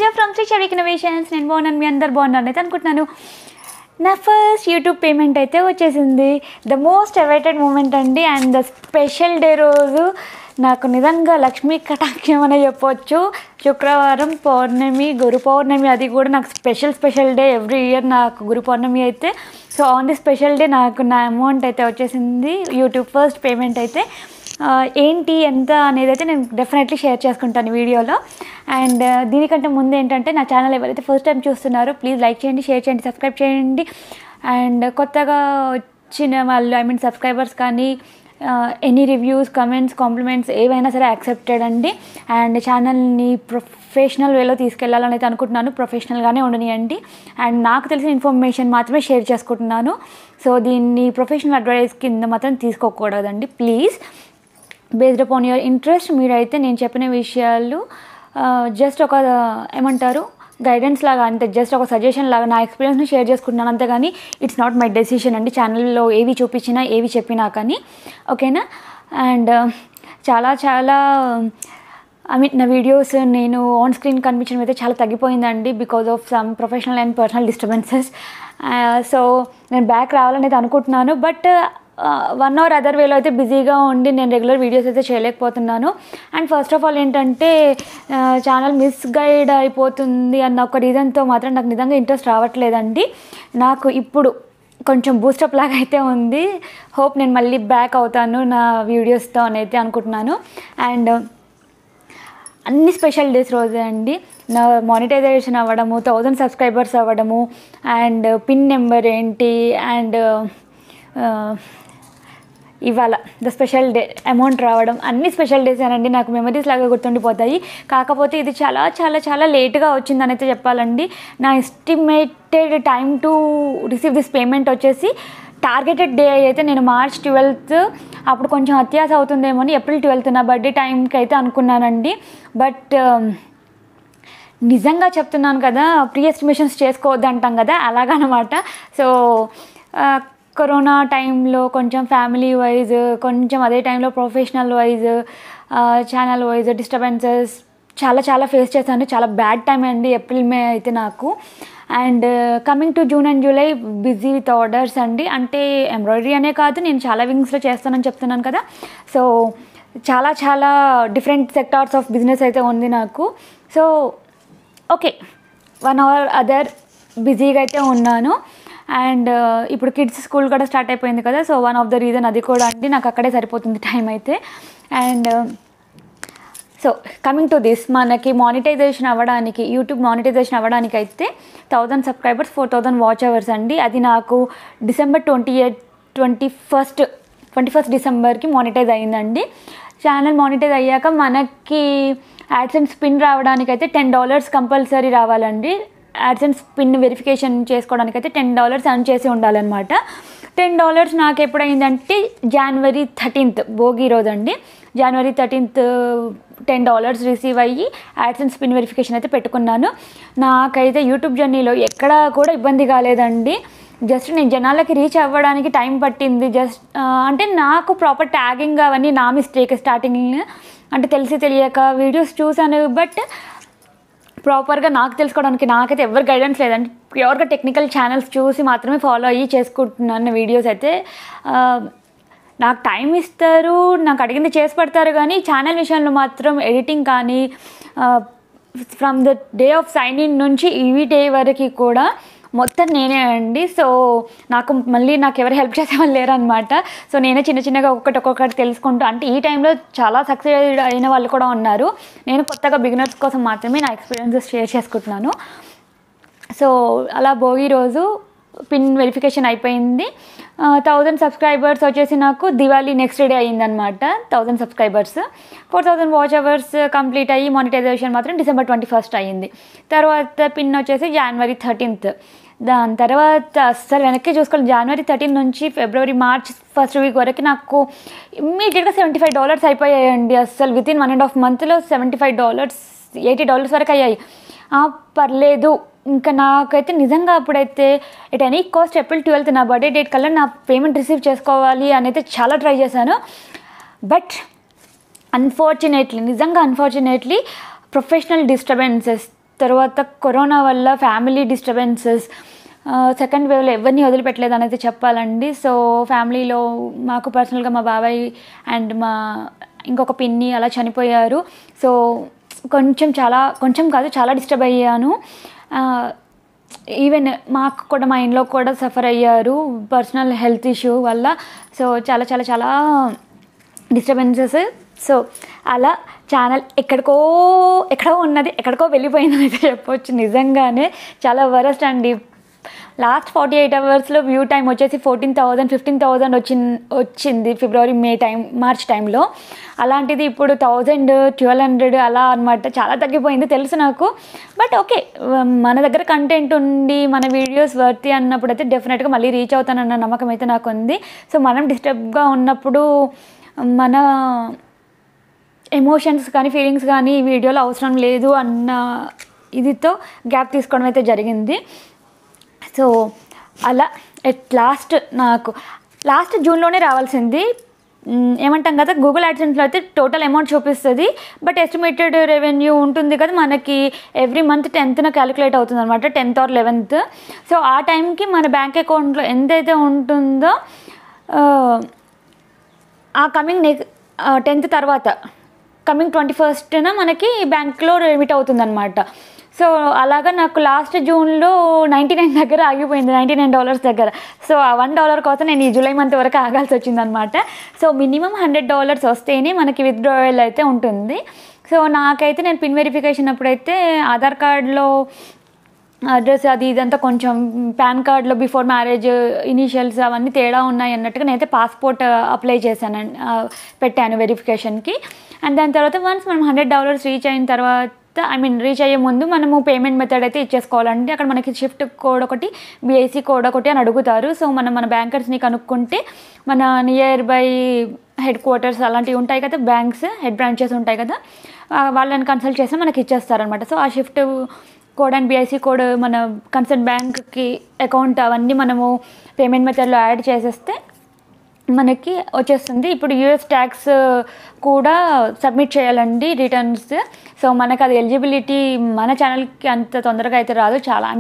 here from Sri Shavik Innovations. నేను బాగున్నాను, మీ అందరు బాగున్నాను అయితే అనుకుంటున్నాను. నా ఫస్ట్ యూట్యూబ్ పేమెంట్ అయితే వచ్చేసింది. ద మోస్ట్ అవైటెడ్ మూమెంట్ అండి. అండ్ ద స్పెషల్ డే రోజు నాకు నిజంగా లక్ష్మీ కటాక్షం అనే చెప్పొచ్చు. శుక్రవారం పౌర్ణమి, గురు పౌర్ణమి, అది కూడా నాకు స్పెషల్ డే. ఎవ్రీ ఇయర్ నాకు గురు పౌర్ణమి అయితే. So on the special day నాకు నా అమౌంట్ అయితే వచ్చేసింది, యూట్యూబ్ ఫస్ట్ పేమెంట్ అయితే. ఏంటి ఎంత అనేది అయితే నేను డెఫినెట్లీ షేర్ చేసుకుంటాను వీడియోలో. అండ్ దీనికంటే ముందు ఏంటంటే, నా ఛానల్ ఎవరైతే ఫస్ట్ టైం చూస్తున్నారో ప్లీజ్ లైక్ చేయండి, షేర్ చేయండి, సబ్స్క్రైబ్ చేయండి. అండ్ కొత్తగా వచ్చిన వాళ్ళు సబ్స్క్రైబర్స్ కానీ ఎనీ రివ్యూస్, కమెంట్స్, కాంప్లిమెంట్స్ ఏవైనా సరే యాక్సెప్టెడ్ అండి. అండ్ ఛానల్ని ప్రొఫెషనల్ వేలో తీసుకెళ్లాలని అయితే అనుకుంటున్నాను. ప్రొఫెషనల్గానే ఉండనియండి. అండ్ నాకు తెలిసిన ఇన్ఫర్మేషన్ మాత్రమే షేర్ చేసుకుంటున్నాను. సో దీన్ని ప్రొఫెషనల్ అడ్వైస్ కింద మాత్రం తీసుకోకూడదండి please. Based upon your interest మీరైతే నేను చెప్పిన విషయాలు జస్ట్ ఒక గైడెన్స్ లాగా, అంతే, జస్ట్ ఒక సజెషన్ లాగా నా ఎక్స్పీరియన్స్ని షేర్ చేసుకుంటున్నాను, అంతేగాని ఇట్స్ నాట్ మై డెసిషన్ అండి. ఛానల్లో ఏవి చూపించినా ఏవి చెప్పినా కానీ, ఓకేనా. అండ్ చాలా నా వీడియోస్ నేను ఆన్ స్క్రీన్ కనిపించడం అయితే చాలా తగ్గిపోయిందండి, because of some professional and personal disturbances. So నేను బ్యాక్ రావాలని అయితే అనుకుంటున్నాను. బట్ వన్ అవర్ అదర్ వేలో అయితే బిజీగా ఉండి నేను రెగ్యులర్ వీడియోస్ అయితే చేయలేకపోతున్నాను. అండ్ ఫస్ట్ ఆఫ్ ఆల్ ఏంటంటే, ఛానల్ మిస్గైడ్ అయిపోతుంది అన్న ఒక రీజన్తో మాత్రం నాకు నిజంగా ఇంట్రెస్ట్ రావట్లేదండి. నాకు ఇప్పుడు కొంచెం బూస్టప్ లాగా అయితే ఉంది. హోప్ నేను మళ్ళీ బ్యాక్ అవుతాను నా వీడియోస్తో అని అయితే అనుకుంటున్నాను. అండ్ అన్ని స్పెషల్ డేస్ రోజే అండి నా మానిటైజేషన్ అవ్వడము, 1000 సబ్స్క్రైబర్స్ అవ్వడము, అండ్ పిన్ నెంబర్ ఏంటి, అండ్ ఇవాళ ద స్పెషల్ డే అమౌంట్ రావడం, అన్ని స్పెషల్ డేస్ అనండి నాకు మెమరీస్ లాగా గుర్తుండిపోతాయి. కాకపోతే ఇది చాలా లేట్గా వచ్చిందని అయితే చెప్పాలండి. నా estimated time to receive this payment వచ్చేసి టార్గెటెడ్ డే అయితే నేను March 12th, అప్పుడు కొంచెం అత్యాస అవుతుందేమో అని April 12th నా బర్త్డే టైంకి అయితే అనుకున్నానండి. బట్ నిజంగా చెప్తున్నాను కదా, ప్రీ ఎస్టిమేషన్స్ చేసుకోవద్దు అంటాం కదా, అలాగనమాట. సో కరోనా టైంలో కొంచెం ఫ్యామిలీ వైజ్, కొంచెం అదే టైంలో professional wise, channel wise disturbances చాలా ఫేస్ చేశాను. చాలా బ్యాడ్ టైం అండి April, May అయితే నాకు. And coming to June and July busy with orders అండి. అంటే ఎంబ్రాయిడరీ అనే కాదు, నేను చాలా వింగ్స్లో చేస్తానని చెప్తున్నాను కదా. సో చాలా డిఫరెంట్ సెక్టార్స్ ఆఫ్ బిజినెస్ అయితే ఉంది నాకు. సో ఓకే, 1 hour అదర్ బిజీగా అయితే ఉన్నాను. అండ్ ఇప్పుడు కిడ్స్ స్కూల్ కూడా స్టార్ట్ అయిపోయింది కదా. So one of the reason అది కూడా అండి, నాకు అక్కడే సరిపోతుంది టైం అయితే. And so coming to this, మనకి మానిటైజేషన్ అవ్వడానికి, యూట్యూబ్ మానిటైజేషన్ అవ్వడానికి అయితే 1000 సబ్స్క్రైబర్స్, 4000 వాచ్ అవర్స్ అండి. అది నాకు December 21st డిసెంబర్కి మానిటైజ్ అయ్యిందండి. ఛానల్ మానిటైజ్ అయ్యాక మనకి యాడ్సెన్స్ పిన్ రావడానికి అయితే $10 కంపల్సరీ రావాలండి. యాడ్సెన్స్ పిన్ వెరిఫికేషన్ చేసుకోవడానికి అయితే $10 అర్న్ చేసి ఉండాలన్నమాట. $10 నాకు ఎప్పుడైందంటే January 13th భోగి రోజు అండి. January 13th $10 రిసీవ్ అయ్యి యాడ్సెన్స్ పిన్ వెరిఫికేషన్ అయితే పెట్టుకున్నాను. నాకైతే యూట్యూబ్ జర్నీలో ఎక్కడా కూడా ఇబ్బంది కాలేదండి. జస్ట్ నేను జనాలకి రీచ్ అవ్వడానికి టైం పట్టింది. జస్ట్ అంటే నాకు ప్రాపర్ ట్యాగింగ్ అవన్నీ నా మిస్టేక్. స్టార్టింగ్ అంటే తెలిసి తెలియక వీడియోస్ చూశాను, బట్ ప్రాపర్గా నాకు తెలుసుకోవడానికి నాకైతే ఎవరు గైడెన్స్ లేదండి. ప్యూర్గా టెక్నికల్ ఛానల్స్ చూసి మాత్రమే ఫాలో అయ్యి చేసుకుంటున్నాను వీడియోస్ అయితే. నాకు టైం ఇస్తారు, నాకు అడిగింది చేసి పెడతారు, కానీ ఛానల్ విషయంలో మాత్రం ఎడిటింగ్ కానీ from the day of sign in నుంచి ఈ డే వరకు కూడా మొత్తం నేనే అండి. సో నాకు ఎవరు హెల్ప్ చేసేవాళ్ళు లేరు అనమాట. సో నేనే చిన్నగా ఒక్కొక్కటి తెలుసుకుంటూ, అంటే ఈ టైంలో చాలా సక్సెస్ అయిన వాళ్ళు కూడా ఉన్నారు. నేను కొత్తగా బిగినర్స్ కోసం మాత్రమే నా ఎక్స్పీరియన్సెస్ షేర్ చేసుకుంటున్నాను. సో అలా భోగి రోజు పిన్ వెరిఫికేషన్ అయిపోయింది. 1000 సబ్స్క్రైబర్స్ వచ్చేసి నాకు దివాళీ నెక్స్ట్ డే అయ్యిందనమాట. 1000 సబ్స్క్రైబర్స్, 4000 వాచ్ అవర్స్ కంప్లీట్ అయ్యి మానిటైజేషన్ మాత్రం December 21st అయ్యింది. తర్వాత పిన్ వచ్చేసి January 13th. దాని తర్వాత అస్సలు వెనక్కి చూసుకోవాలి. January 13 నుంచి February, March ఫస్ట్ వీక్ వరకు నాకు ఇమ్మీడియట్గా $75 అయిపోయాయండి. అస్సలు వితిన్ 1.5 monthలో $75, $80 వరకు అయ్యాయి. పర్లేదు, ఇంకా నాకైతే నిజంగా అప్పుడైతే at any cost April 12th నా బర్త్డే డేట్ కల్లా నా పేమెంట్ రిసీవ్ చేసుకోవాలి అని అయితే చాలా ట్రై చేశాను. బట్ అన్ఫార్చునేట్లీ ప్రొఫెషనల్ డిస్టర్బెన్సెస్ తర్వాత కరోనా వల్ల ఫ్యామిలీ డిస్టర్బెన్సెస్, సెకండ్ వేవ్లో ఎవరిని వదిలిపెట్టలేదు అనేది చెప్పాలండి. సో ఫ్యామిలీలో మాకు పర్సనల్గా మా బాబాయ్ అండ్ మా ఇంకొక పిన్ని అలా చనిపోయారు. సో కొంచెం కాదు చాలా డిస్టర్బ్ అయ్యాను. ఈవెన్ మాకు కూడా మా ఇంట్లో కూడా సఫర్ అయ్యారు పర్సనల్ హెల్త్ ఇష్యూ వల్ల. సో చాలా డిస్టర్బెన్సెస్. సో అలా ఛానల్ ఎక్కడికో ఉన్నది ఎక్కడికో వెళ్ళిపోయిందని అయితే చెప్పవచ్చు. నిజంగానే చాలా వరస్ట్ అండి. లాస్ట్ 48 అవర్స్లో వ్యూ టైం వచ్చేసి 14,000 15,000 వచ్చింది ఫిబ్రవరి మార్చ్ టైంలో. అలాంటిది ఇప్పుడు 1000 1200 అలా అనమాట. చాలా తగ్గిపోయింది తెలుసు నాకు. బట్ ఓకే, మన దగ్గర కంటెంట్ ఉండి మన వీడియోస్ వర్తి అన్నప్పుడు అయితే డెఫినెట్గా మళ్ళీ రీచ్ అవుతానన్న నమ్మకం అయితే నాకు ఉంది. సో మనం డిస్టర్బ్గా ఉన్నప్పుడు మన ఎమోషన్స్ కానీ ఫీలింగ్స్ కానీ ఈ వీడియోలో అవసరం లేదు అన్న ఇదితో గ్యాప్ తీసుకోవడం అయితే జరిగింది. సో అలా నాకు లాస్ట్ జూన్లోనే రావాల్సింది. ఏమంటాం కదా, గూగుల్ యాడ్సెన్స్లో అయితే టోటల్ అమౌంట్ చూపిస్తుంది. బట్ ఎస్టిమేటెడ్ రెవెన్యూ ఉంటుంది కదా మనకి, ఎవ్రీ మంత్ 10th క్యాలిక్యులేట్ అవుతుంది అనమాట, 10th or 11th. సో ఆ టైంకి మన బ్యాంక్ అకౌంట్లో ఎంతైతే ఉంటుందో ఆ కమింగ్ 10th తర్వాత కమింగ్ 21st మనకి బ్యాంక్లో రెమిట్ అవుతుంది అనమాట. సో అలాగా నాకు లాస్ట్ జూన్లో 99 దగ్గర ఆగిపోయింది, $99 దగ్గర. సో ఆ $1 కోసం నేను ఈ జూలై మంత్ వరకు ఆగాల్సి వచ్చిందనమాట. సో మినిమం $100 వస్తేనే మనకి విత్డ్రాయల్ అయితే ఉంటుంది. సో నాకైతే నేను పిన్ వెరిఫికేషన్ అప్పుడైతే ఆధార్ కార్డులో అడ్రస్ అది ఇదంతా కొంచెం, పాన్ కార్డ్లో బిఫోర్ మ్యారేజ్ ఇనీషియల్స్ అవన్నీ తేడా ఉన్నాయి అన్నట్టుగా నేనైతే పాస్పోర్ట్ అప్లై చేశాను, పెట్టాను వెరిఫికేషన్కి. అండ్ దాని తర్వాత వన్స్ మనం $100 రీచ్ అయిన తర్వాత రీచ్ అయ్యే ముందు మనము పేమెంట్ మెథడ్ అయితే ఇచ్చేసుకోవాలండి. అక్కడ మనకి షిఫ్ట్ కోడ్ ఒకటి, బిఐసి కోడ్ ఒకటి అని అడుగుతారు. సో మన బ్యాంకర్స్ని కనుక్కుంటే మన నియర్ బై హెడ్ క్వార్టర్స్ అలాంటివి ఉంటాయి కదా, బ్యాంక్స్ హెడ్ బ్రాంచెస్ ఉంటాయి కదా, వాళ్ళని కన్సల్ట్ చేసినా మనకి ఇచ్చేస్తారనమాట. సో ఆ SWIFT code and BIC code మన కన్సర్న్ బ్యాంక్కి అకౌంట్ అవన్నీ మనము పేమెంట్ మెథడ్లో యాడ్ చేసేస్తే మనకి వచ్చేస్తుంది. ఇప్పుడు యూఎస్ ట్యాక్స్ కూడా సబ్మిట్ చేయాలండి, రిటర్న్స్. సో మనకు అది ఎలిజిబిలిటీ మన ఛానల్కి అంత తొందరగా అయితే రాదు.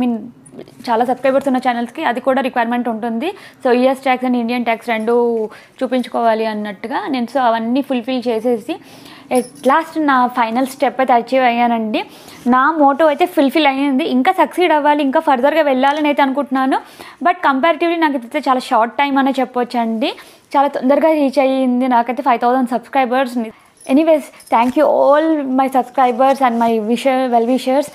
చాలా సబ్స్క్రైబర్స్ ఉన్న ఛానల్స్కి అది కూడా రిక్వైర్మెంట్ ఉంటుంది. So US tax and Indian tax రెండు చూపించుకోవాలి అన్నట్టుగా నేను సో అవన్నీ ఫుల్ఫిల్ చేసేసి లాస్ట్ నా ఫైనల్ స్టెప్ అయితే అచీవ్ అయ్యానండి. నా మోటో అయితే ఫుల్ఫిల్ అయ్యింది. ఇంకా సక్సీడ్ అవ్వాలి, ఇంకా ఫర్దర్గా వెళ్ళాలని అయితే అనుకుంటున్నాను. బట్ కంపారిటివ్లీ నాకు అయితే చాలా షార్ట్ టైం అనే చెప్పొచ్చు అండి. చాలా తొందరగా రీచ్ అయ్యింది నాకైతే 5000 subscribers. Anyways thank you all my subscribers and my well wishers.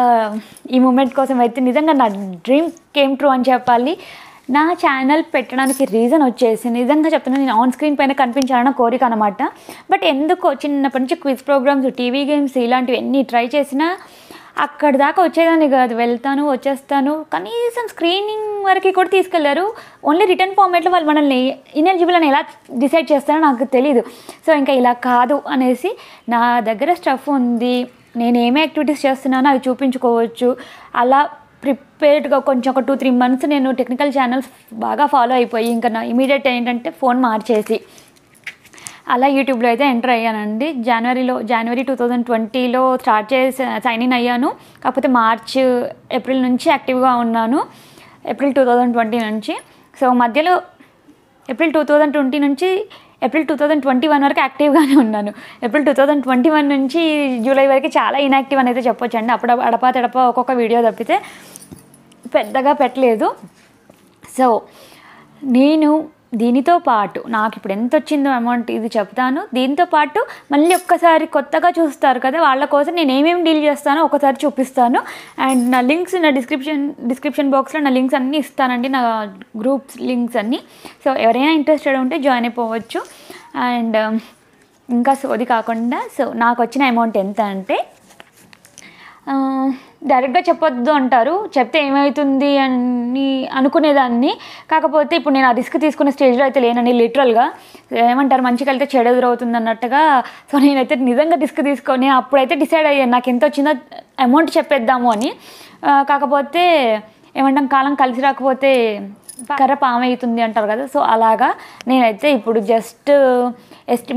ఈ మూమెంట్ కోసం అయితే నిజంగా నా డ్రీమ్ కేమ్ ట్రూ అని చెప్పాలి. నా ఛానల్ పెట్టడానికి రీజన్ వచ్చేసి నిజంగా చెప్తున్నాను, నేను ఆన్ స్క్రీన్ పైన కనిపించాలన్న కోరిక అనమాట. బట్ ఎందుకో చిన్నప్పటి నుంచి క్విజ్ ప్రోగ్రామ్స్, టీవీ గేమ్స్ ఇలాంటివి ఎన్ని ట్రై చేసినా అక్కడి దాకా వచ్చేదాన్ని కాదు. వెళ్తాను వచ్చేస్తాను, కనీసం స్క్రీనింగ్ వరకు కూడా తీసుకెళ్లారు. ఓన్లీ రిటర్న్ ఫార్మేట్లో వాళ్ళు మనల్ని ఇనెలిజిబుల్ అని ఎలా డిసైడ్ చేస్తారో నాకు తెలీదు. సో ఇంకా ఇలా కాదు అనేసి నా దగ్గర స్టఫ్ ఉంది, నేను ఏమే యాక్టివిటీస్ చేస్తున్నానో అవి చూపించుకోవచ్చు. అలా ప్రిపేర్డ్గా కొంచెం ఒక 2-3 months నేను టెక్నికల్ ఛానల్స్ బాగా ఫాలో అయిపోయి ఇంకా నా ఇమీడియట్ ఏంటంటే ఫోన్ మార్చేసి అలా యూట్యూబ్లో అయితే ఎంటర్ అయ్యానండి. జనవరి 2020లో స్టార్ట్ చేసి సైన్ ఇన్ అయ్యాను. కాకపోతే ఏప్రిల్ నుంచి యాక్టివ్గా ఉన్నాను, ఏప్రిల్ 2020 నుంచి. సో మధ్యలో ఏప్రిల్ 2020 నుంచి ఏప్రిల్ 2021 వరకు యాక్టివ్గానే ఉన్నాను. ఏప్రిల్ 2021 నుంచి జూలై వరకు చాలా ఇన్యాక్టివ్ అని అయితే చెప్పొచ్చు అండి. అప్పుడు అడపా ఒక్కొక్క వీడియో తప్పితే పెద్దగా పెట్టలేదు. సో నేను దీనితో పాటు నాకు ఇప్పుడు ఎంత వచ్చిందో అమౌంట్ ఇది చెప్తాను. దీంతో పాటు మళ్ళీ ఒక్కసారి కొత్తగా చూస్తారు కదా, వాళ్ళ కోసం నేను ఏమేమి డీల్ చేస్తానో ఒకసారి చూపిస్తాను. అండ్ నా లింక్స్ నా డిస్క్రిప్షన్ బాక్స్లో నా లింక్స్ అన్నీ ఇస్తానండి, నా గ్రూప్స్ లింక్స్ అన్నీ. సో ఎవరైనా ఇంట్రెస్టెడ్ ఉంటే జాయిన్ అయిపోవచ్చు. అండ్ ఇంకా సోది కాకుండా సో నాకు వచ్చిన అమౌంట్ ఎంత అంటే డైరెక్ట్గా చెప్పొద్దు అంటారు, చెప్తే ఏమవుతుంది అని అనుకునేదాన్ని. కాకపోతే ఇప్పుడు నేను ఆ రిస్క్ తీసుకునే స్టేజ్లో అయితే లేనండి. లిటరల్గా ఏమంటారు, మంచిగా వెళ్తే చెడు ఎదురవుతుంది అన్నట్టుగా. సో నేనైతే నిజంగా రిస్క్ తీసుకొని అప్పుడైతే డిసైడ్ అయ్యాను నాకు ఎంత వచ్చిందో అమౌంట్ చెప్పేద్దాము అని. కాకపోతే ఏమంటాం, కాలం కలిసి రాకపోతే కర్ర పామవుతుంది అంటారు కదా. సో అలాగా నేనైతే ఇప్పుడు జస్ట్ ఎస్టిమేట్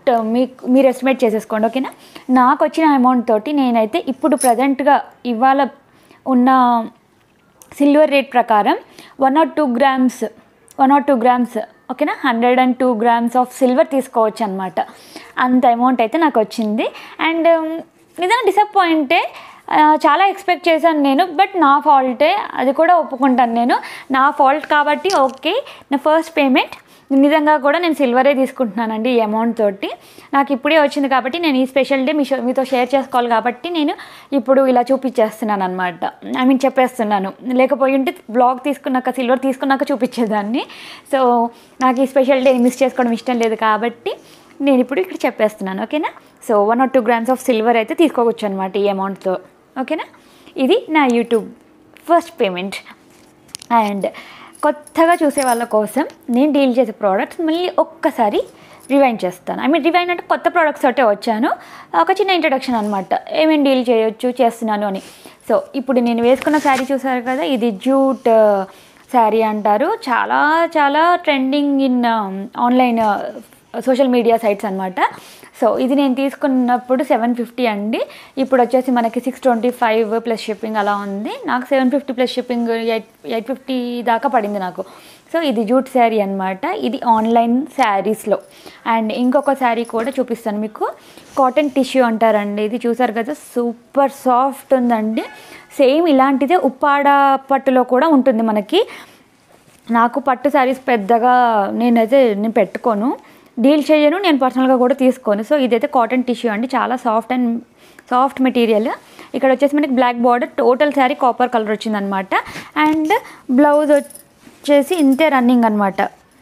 మీరు ఎస్టిమేట్ చేసేసుకోండి, ఓకేనా. నాకు వచ్చిన అమౌంట్ తోటి నేనైతే ఇప్పుడు ప్రజెంట్గా ఇవాళ ఉన్న సిల్వర్ రేట్ ప్రకారం 102 గ్రామ్స్ ఓకేనా, 102 గ్రామ్స్ ఆఫ్ సిల్వర్ తీసుకోవచ్చు అనమాట. అంత అమౌంట్ అయితే నాకు వచ్చింది. అండ్ నిజంగా డిసప్పాయింటే, చాలా ఎక్స్పెక్ట్ చేశాను నేను, బట్ నా ఫాల్టే, అది కూడా ఒప్పుకుంటాను నేను, నా ఫాల్ట్ కాబట్టి. ఓకే, నా ఫస్ట్ పేమెంట్ నిజంగా కూడా నేను సిల్వరే తీసుకుంటున్నానండి ఈ అమౌంట్ తోటి. నాకు ఇప్పుడే వచ్చింది కాబట్టి నేను ఈ స్పెషల్ డే మీతో షేర్ చేసుకోవాలి కాబట్టి నేను ఇప్పుడు ఇలా చూపించేస్తున్నాను అనమాట. చెప్పేస్తున్నాను. లేకపోయి ఉంటే బ్లాగ్ తీసుకున్నాక, సిల్వర్ తీసుకున్నాక చూపించేదాన్ని. సో నాకు ఈ స్పెషల్ డే మిస్ చేసుకోవడం ఇష్టం లేదు కాబట్టి నేను ఇప్పుడు ఇక్కడ చెప్పేస్తున్నాను, ఓకేనా. సో 102 గ్రామ్స్ ఆఫ్ సిల్వర్ అయితే తీసుకోవచ్చు అనమాట ఈ అమౌంట్తో, ఓకేనా. ఇది నా యూట్యూబ్ ఫస్ట్ పేమెంట్. అండ్ కొత్తగా చూసే వాళ్ళ కోసం నేను డీల్ చేసే ప్రోడక్ట్స్ మళ్ళీ ఒక్కసారి రివైండ్ చేస్తాను. రివైండ్ అంటే కొత్త ప్రోడక్ట్స్ తోటే వచ్చాను, ఒక చిన్న ఇంట్రడక్షన్ అనమాట, ఏమేమి డీల్ చేస్తున్నాను అని. సో ఇప్పుడు నేను వేసుకున్న శారీ చూసారు కదా, ఇది జూట్ శారీ అంటారు. చాలా చాలా trending in online social media sites అనమాట. సో ఇది నేను తీసుకున్నప్పుడు 750 అండి. ఇప్పుడు వచ్చేసి మనకి 625 ప్లస్ షిప్పింగ్ అలా ఉంది. నాకు 750 ప్లస్ షిప్పింగ్ 850 దాకా పడింది నాకు. సో ఇది జూట్ శారీ అనమాట. ఇది ఆన్లైన్ శారీస్లో. అండ్ ఇంకొక శారీ కూడా చూపిస్తాను మీకు, కాటన్ టిష్యూ అంటారండి. ఇది చూసారు కదా, సూపర్ సాఫ్ట్ ఉందండి. సేమ్ ఇలాంటిదే ఉప్పాడ పట్టులో కూడా ఉంటుంది మనకి. నాకు పట్టు శారీస్ పెద్దగా నేను పెట్టుకోను, డీల్ చేయను, నేను పర్సనల్గా కూడా తీసుకోను. సో ఇదైతే కాటన్ టిష్యూ అండి, చాలా సాఫ్ట్ మెటీరియల్. ఇక్కడ వచ్చేసి మనకి black border, total sari copper colour వచ్చిందనమాట. అండ్ బ్లౌజ్ వచ్చేసి ఇంతే రన్నింగ్ అనమాట.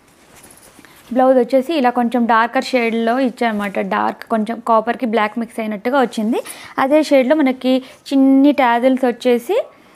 బ్లౌజ్ వచ్చేసి ఇలా కొంచెం డార్కర్ షేడ్లో ఇచ్చారనమాట. డార్క్ కొంచెం కాపర్కి బ్లాక్ మిక్స్ అయినట్టుగా వచ్చింది. అదే షేడ్లో మనకి చిన్ని టాజిల్స్ వచ్చేసి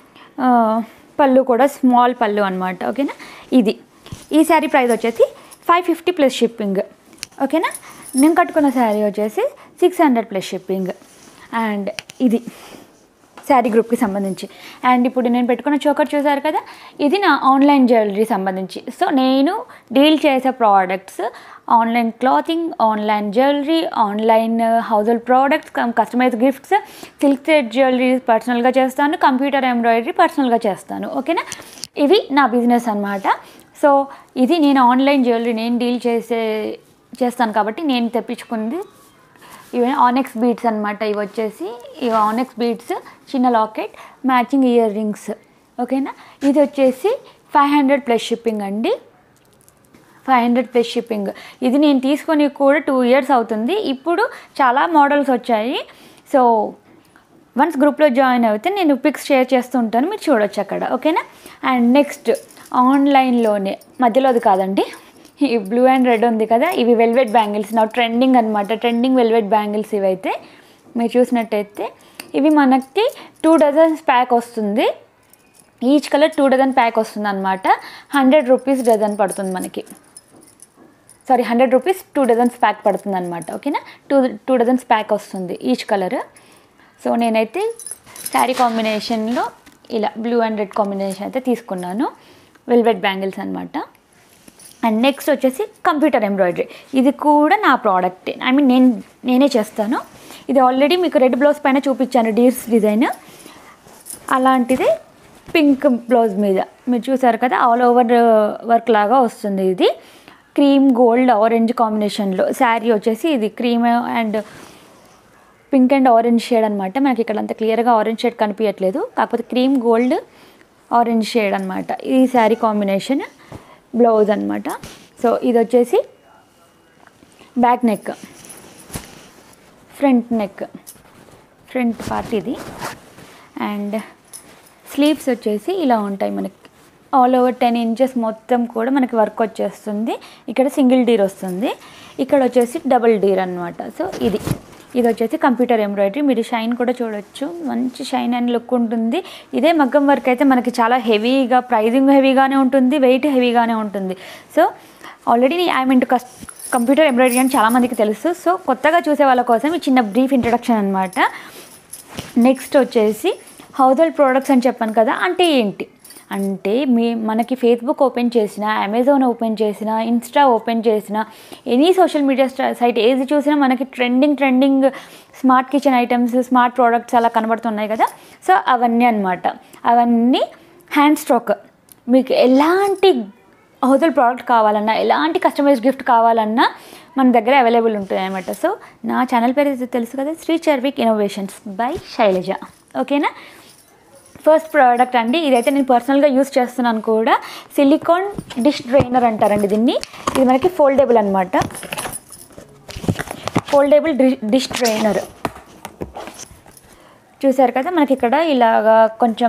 పళ్ళు కూడా స్మాల్ పళ్ళు అనమాట, ఓకేనా. ఈ శారీ ప్రైస్ వచ్చేసి 550 ప్లస్ షిప్పింగ్, ఓకేనా. నేను కట్టుకున్న శారీ వచ్చేసి 600 ప్లస్ షిప్పింగ్. అండ్ ఇది శారీ గ్రూప్కి సంబంధించి. అండ్ ఇప్పుడు నేను పెట్టుకున్న చోకర్ చూసారు కదా, ఇది నా ఆన్లైన్ జ్యువెలరీ సంబంధించి. సో నేను డీల్ చేసే products online clothing, online jewellery, online household products, customise gifts, silk thread jewellery పర్సనల్గా చేస్తాను, కంప్యూటర్ ఎంబ్రాయిడరీ పర్సనల్గా చేస్తాను, ఓకేనా. ఇవి నా బిజినెస్ అనమాట. సో ఇది నేను ఆన్లైన్ జ్యువెలరీ నేను డీల్ చేస్తాను కాబట్టి నేను తెప్పించుకుంది ఇవి ఆనెక్స్ బీడ్స్ అనమాట. ఇవి వచ్చేసి ఆనెక్స్ బీడ్స్, చిన్న లాకెట్, మ్యాచింగ్ ఇయర్ రింగ్స్, ఓకేనా. ఇది వచ్చేసి 500 ప్లస్ షిప్పింగ్ అండి, 500 ప్లస్ షిప్పింగ్. ఇది నేను తీసుకొని కూడా 2 years అవుతుంది. ఇప్పుడు చాలా మోడల్స్ వచ్చాయి. సో వన్స్ గ్రూప్లో జాయిన్ అయితే నేను పిక్స్ షేర్ చేస్తూ ఉంటాను, మీరు చూడొచ్చు అక్కడ, ఓకేనా. అండ్ నెక్స్ట్ ఆన్లైన్లోనే, మధ్యలోది కాదండి, ఈ బ్లూ అండ్ రెడ్ ఉంది కదా, ఇవి వెల్వెట్ బ్యాంగిల్స్ నా ట్రెండింగ్ అనమాట. ట్రెండింగ్ వెల్వెట్ బ్యాంగిల్స్ ఇవైతే మీరు చూసినట్టయితే ఇవి మనకి 2 డజన్స్ ప్యాక్ వస్తుంది. ఈచ్ కలర్ 2 డజన్ ప్యాక్ వస్తుంది అనమాట. 100 రూపీస్ డజన్ పడుతుంది మనకి. 100 రూపీస్ 2 డజన్స్ ప్యాక్ పడుతుంది అనమాట, ఓకేనా. 2 డజన్స్ ప్యాక్ వస్తుంది ఈచ్ కలర్. సో నేనైతే శారీ కాంబినేషన్లో ఇలా బ్లూ అండ్ రెడ్ కాంబినేషన్ అయితే తీసుకున్నాను, వెల్వెట్ బ్యాంగిల్స్ అనమాట. అండ్ నెక్స్ట్ వచ్చేసి కంప్యూటర్ ఎంబ్రాయిడరీ. ఇది కూడా నా ప్రోడక్ట్, నేనే చేస్తాను. ఇది ఆల్రెడీ మీకు రెడ్ బ్లౌజ్ పైన చూపించాను, డీర్స్ డిజైన్. అలాంటిది పింక్ బ్లౌజ్ మీద మీరు చూసారు కదా, ఆల్ ఓవర్ వర్క్ లాగా వస్తుంది. ఇది క్రీమ్ గోల్డ్ ఆరెంజ్ కాంబినేషన్లో శారీ వచ్చేసి ఇది cream and pink and orange shade అనమాట. మనకి ఇక్కడ అంత క్లియర్గా ఆరెంజ్ షేడ్ కనిపించట్లేదు, కాకపోతే క్రీమ్ గోల్డ్ ఆరెంజ్ షేడ్ అనమాట. ఈ శారీ కాంబినేషన్ బ్లౌజ్ అనమాట. సో ఇది వచ్చేసి బ్యాక్ నెక్, ఫ్రంట్ పార్ట్ ఇది. అండ్ స్లీవ్స్ వచ్చేసి ఇలా ఉంటాయి మనకి, ఆల్ ఓవర్ 10 inches మొత్తం కూడా మనకి వర్క్ వచ్చేస్తుంది. ఇక్కడ సింగిల్ డీర్ వస్తుంది, ఇక్కడ వచ్చేసి డబుల్ డీర్ అనమాట. సో ఇది వచ్చేసి కంప్యూటర్ ఎంబ్రాయిడరీ. మీరు షైన్ కూడా చూడొచ్చు, మంచి షైన్ అండ్ లుక్ ఉంటుంది. ఇదే మగ్గం వర్క్ అయితే మనకి చాలా హెవీగా, ప్రైజింగ్ హెవీగానే ఉంటుంది, వెయిట్ హెవీగానే ఉంటుంది. సో ఆల్రెడీ కంప్యూటర్ ఎంబ్రాయిడరీ అని చాలామందికి తెలుసు. సో కొత్తగా చూసే వాళ్ళ కోసం ఈ చిన్న బ్రీఫ్ ఇంట్రడక్షన్ అనమాట. నెక్స్ట్ వచ్చేసి హౌస్ హోల్డ్ ప్రోడక్ట్స్ అని చెప్పాను కదా, అంటే ఏంటి? అంటే మనకి ఫేస్బుక్ ఓపెన్ చేసినా, అమెజాన్ ఓపెన్ చేసినా, ఇన్స్టా ఓపెన్ చేసినా, ఎనీ సోషల్ మీడియా సైట్ ఏది చూసినా మనకి trending smart kitchen items, smart products అలా కనబడుతున్నాయి కదా. సో అవన్నీ అన్నమాట. అవన్నీ హ్యాండ్ స్టాక్. మీకు ఎలాంటి హోటల్ ప్రోడక్ట్ కావాలన్నా, ఎలాంటి కస్టమైజ్ గిఫ్ట్ కావాలన్నా మన దగ్గర అవైలబుల్ ఉంటుంది అనమాట. సో నా ఛానల్ పేరు తెలుసు కదా, శ్రీ చర్విక్ ఇన్నోవేషన్స్ బై శైలజ. ఓకేనా. ఫస్ట్ ప్రోడక్ట్ అండి, ఇదైతే నేను పర్సనల్గా యూస్ చేస్తున్నాను కూడా. సిలికాన్ డిష్ డ్రైనర్ అంటారండి దీన్ని. ఇది మనకి ఫోల్డబుల్ అనమాట. ఫోల్డబుల్ డిష్ డ్రైనర్ చూసారు కదా. మనకి ఇక్కడ ఇలాగా కొంచెం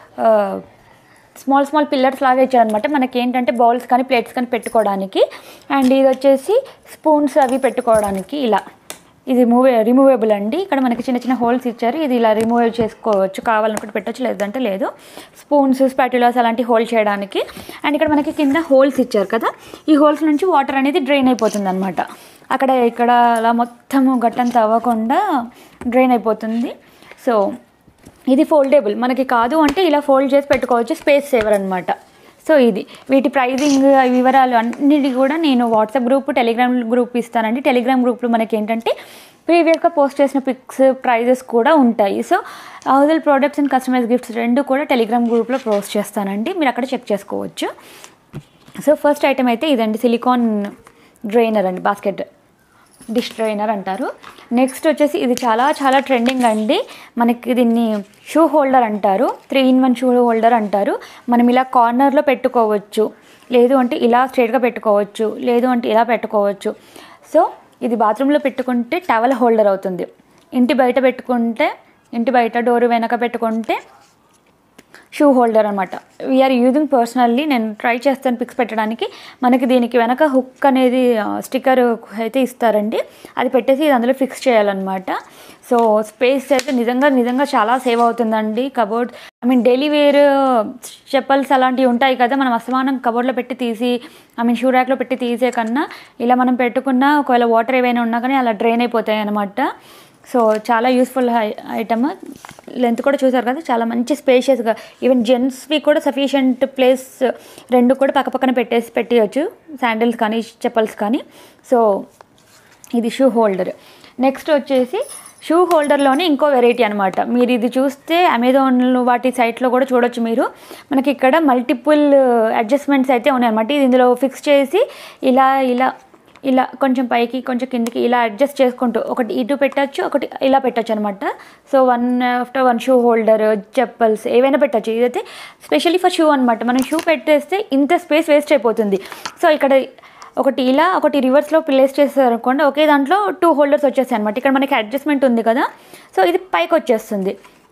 స్మాల్ పిల్లర్స్ లాగా ఇచ్చారనమాట. మనకి ఏంటంటే బౌల్స్ కానీ ప్లేట్స్ కానీ పెట్టుకోవడానికి. అండ్ ఇది వచ్చేసి స్పూన్స్ అవి పెట్టుకోవడానికి. ఇలా ఇది రిమూవేబుల్ అండి. ఇక్కడ మనకి చిన్న హోల్స్ ఇచ్చారు. ఇది ఇలా రిమూవ్ చేసుకోవచ్చు, కావాలనుకుంటే పెట్టచ్చు, లేదంటే లేదు. స్పూన్స్, స్పాటులాస్ అలాంటి హోల్డ్ చేయడానికి. అండ్ ఇక్కడ మనకి కింద హోల్స్ ఇచ్చారు కదా, ఈ హోల్స్ నుంచి వాటర్ అనేది డ్రైన్ అయిపోతుంది అనమాట. ఇక్కడ అలా మొత్తము గట్టంతా అవ్వకుండా డ్రైన్ అయిపోతుంది. సో ఇది ఫోల్డబుల్. మనకి కాదు అంటే ఇలా ఫోల్డ్ చేసి పెట్టుకోవచ్చు, స్పేస్ సేవర్ అనమాట. సో ఇది వీటి ప్రైజింగ్ వివరాలు అన్నిటి కూడా నేను వాట్సాప్ గ్రూప్, టెలిగ్రామ్ గ్రూప్ ఇస్తానండి. టెలిగ్రామ్ గ్రూప్లో మనకి ఏంటంటే ప్రీవియస్గా పోస్ట్ చేసిన పిక్స్, ప్రైజెస్ కూడా ఉంటాయి. So house products and customise gifts రెండు కూడా టెలిగ్రామ్ గ్రూప్లో పోస్ట్ చేస్తానండి, మీరు అక్కడ చెక్ చేసుకోవచ్చు. సో ఫస్ట్ ఐటమ్ అయితే ఇదండి, సిలికాన్ డ్రైనర్ అండి, బాస్కెట్ డిష్ డ్రైనర్ అంటారు. నెక్స్ట్ వచ్చేసి ఇది చాలా ట్రెండింగ్ అండి. మనకి దీన్ని షూ హోల్డర్ అంటారు, 3-in-1 షూ హోల్డర్ అంటారు. మనం ఇలా కార్నర్లో పెట్టుకోవచ్చు, లేదు అంటే ఇలా స్ట్రైట్గా పెట్టుకోవచ్చు, లేదు అంటే ఇలా పెట్టుకోవచ్చు. సో ఇది బాత్రూంలో పెట్టుకుంటే టవల్ హోల్డర్ అవుతుంది. ఇంటి బయట డోర్ వెనక పెట్టుకుంటే షూ హోల్డర్ అనమాట. We're using personally. నేను ట్రై చేస్తాను పిక్స్ పెట్టడానికి. మనకి దీనికి వెనక హుక్ అనేది స్టిక్కర్ అయితే ఇస్తారండి, అది పెట్టేసి ఇది అందులో ఫిక్స్ చేయాలన్నమాట. సో స్పేస్ అయితే నిజంగా చాలా సేవ్ అవుతుందండి. కబోర్డ్ డైలీ వేర్ చెప్పల్స్ అలాంటివి ఉంటాయి కదా, మనం అసమానం కబోర్డ్లో పెట్టి తీసి షూ ర్యాక్లో పెట్టి తీసే కన్నా ఇలా మనం పెట్టుకున్న ఒకవేళ వాటర్ ఏవైనా ఉన్నా కానీ అలా డ్రైన్ అయిపోతాయి అన్నమాట. సో చాలా యూస్ఫుల్ ఐటమ్. లెంత్ కూడా చూసారు కదా, చాలా మంచి స్పేషియస్గా. ఈవెన్ జెంట్స్వి కూడా సఫిషియంట్ ప్లేస్, రెండు కూడా పక్కపక్కన పెట్టేయచ్చు, శాండిల్స్ కానీ చెప్పల్స్ కానీ. సో ఇది షూ హోల్డర్. నెక్స్ట్ వచ్చేసి షూ హోల్డర్లోనే ఇంకో వెరైటీ అనమాట. మీరు ఇది చూస్తే అమెజాన్లో వాటి సైట్లో కూడా చూడొచ్చు మీరు. మనకి ఇక్కడ మల్టిపుల్ అడ్జస్ట్మెంట్స్ అయితే ఉన్నాయన్నమాట. ఇది ఇందులో ఫిక్స్ చేసి ఇలా కొంచెం పైకి కొంచెం కిందికి ఇలా అడ్జస్ట్ చేసుకుంటూ ఒకటి ఇటు పెట్టచ్చు, ఒకటి ఇలా పెట్టచ్చు అనమాట. So 1 after 1 shoe holder, chappals ఏవైనా పెట్టచ్చు. ఇదైతే స్పెషల్లీ ఫర్ షూ అనమాట. మనం షూ పెట్టేస్తే ఇంత స్పేస్ వేస్ట్ అయిపోతుంది. సో ఇక్కడ ఒకటి ఇలా ఒకటి రివర్స్లో ప్లేస్ చేస్తారనుకోండి, ఒకే దాంట్లో 2 హోల్డర్స్ వచ్చేస్తాయి అనమాట. ఇక్కడ మనకి అడ్జస్ట్మెంట్ ఉంది కదా, సో ఇది పైకి వచ్చేస్తుంది.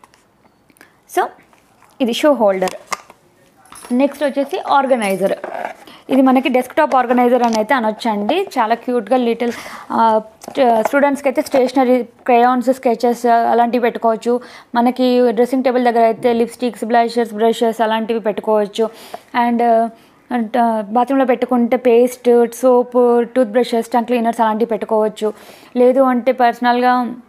సో ఇది షూ హోల్డర్. నెక్స్ట్ వచ్చేసి ఆర్గనైజర్. ఇది మనకి డెస్క్టాప్ ఆర్గనైజర్ అని అయితే అనొచ్చండి. చాలా క్యూట్గా లిటిల్ స్టూడెంట్స్కి అయితే స్టేషనరీ, క్రేయాన్స్, స్కెచెస్ అలాంటివి పెట్టుకోవచ్చు. మనకి డ్రెస్సింగ్ టేబుల్ దగ్గర అయితే లిప్స్టిక్స్, బ్రషెస్ అలాంటివి పెట్టుకోవచ్చు. అండ్ బాత్రూంలో పెట్టుకుంటే paste, soap, toothbrushes, tongue cleaners అలాంటివి పెట్టుకోవచ్చు. లేదు అంటే పర్సనల్గా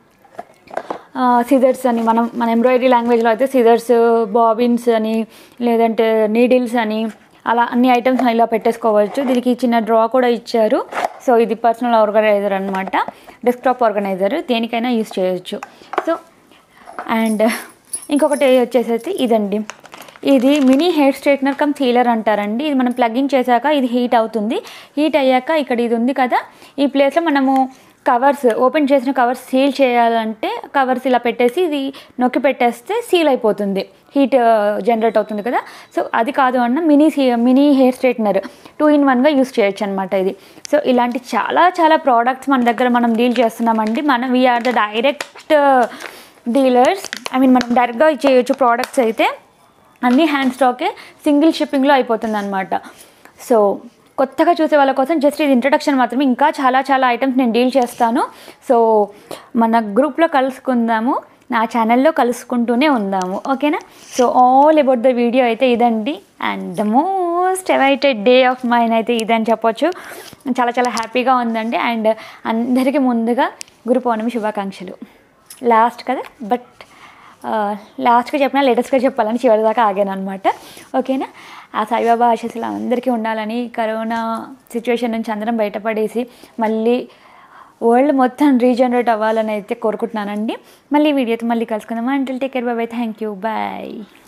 సిజర్స్ అని, మన ఎంబ్రాయిడరీ లాంగ్వేజ్లో అయితే సిజర్స్, బాబిన్స్ అని, లేదంటే నీడిల్స్ అని, అలా అన్ని ఐటమ్స్ ఇలా పెట్టేసుకోవచ్చు. దీనికి చిన్న డ్రా కూడా ఇచ్చారు. సో ఇది పర్సనల్ ఆర్గనైజర్ అనమాట, డెస్క్టాప్ ఆర్గనైజర్, దేనికైనా యూస్ చేయొచ్చు. సో అండ్ ఇంకొకటి వచ్చేసి ఇదండి, ఇది mini hair straightener cum sealer అంటారండి. ఇది మనం ప్లగ్ఇన్ చేశాక ఇది హీట్ అవుతుంది. హీట్ అయ్యాక ఇక్కడ ఇది ఉంది కదా, ఈ ప్లేస్లో మనము కవర్స్, ఓపెన్ చేసిన కవర్స్ సీల్ చేయాలంటే కవర్స్ ఇలా పెట్టేసి ఇది నొక్కి పెట్టేస్తే సీల్ అయిపోతుంది, హీట్ జనరేట్ అవుతుంది కదా. సో అది కాదు అన్న మినీ హెయిర్ స్ట్రైట్నర్ 2-in-1గా యూస్ చేయొచ్చు అనమాట ఇది. సో ఇలాంటి చాలా ప్రోడక్ట్స్ మన దగ్గర మనం డీల్ చేస్తున్నామండి. We're the direct dealers. మనం డైరెక్ట్గా చేయొచ్చు. ప్రోడక్ట్స్ అయితే అన్నీ హ్యాండ్ స్టాకే, సింగిల్ షిప్పింగ్లో అయిపోతుంది అనమాట. సో కొత్తగా చూసే వాళ్ళ కోసం జస్ట్ ఇది ఇంట్రడక్షన్ మాత్రమే. ఇంకా చాలా ఐటమ్స్ నేను డీల్ చేస్తాను. సో మన గ్రూప్లో కలుసుకుందాము, నా ఛానల్లో కలుసుకుంటూనే ఉందాము, ఓకేనా. So all about the video అయితే ఇదండి. And the most awaited day of mine అయితే ఇదని చెప్పొచ్చు. చాలా హ్యాపీగా ఉందండి. అండ్ అందరికీ ముందుగా గురు పౌర్ణమి శుభాకాంక్షలు. లాస్ట్ కదా, బట్ లాస్ట్గా చెప్పినా లేటెస్ట్గా చెప్పాలని చివరిదాకా ఆగాను అనమాట. ఓకేనా. ఆ సాయిబాబా ఆశీస్సులు అందరికీ ఉండాలని, కరోనా సిచ్యువేషన్ నుంచి అందరం బయటపడేసి మళ్ళీ వరల్డ్ మొత్తం రీజనరేట్ అవ్వాలని అయితే కోరుకుంటున్నానండి. మళ్ళీ వీడియోతో మళ్ళీ కలుసుకుందాం. Until take care, bye bye, thank you, bye.